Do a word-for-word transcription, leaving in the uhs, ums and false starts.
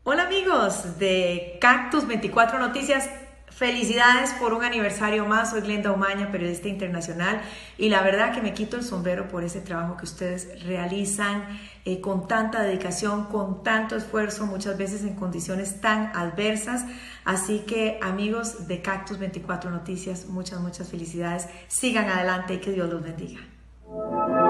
Hola amigos de Cactus veinticuatro Noticias, felicidades por un aniversario más. Soy Glenda Umaña, periodista internacional, y la verdad que me quito el sombrero por ese trabajo que ustedes realizan eh, con tanta dedicación, con tanto esfuerzo, muchas veces en condiciones tan adversas. Así que amigos de Cactus veinticuatro Noticias, muchas, muchas felicidades. Sigan adelante y que Dios los bendiga.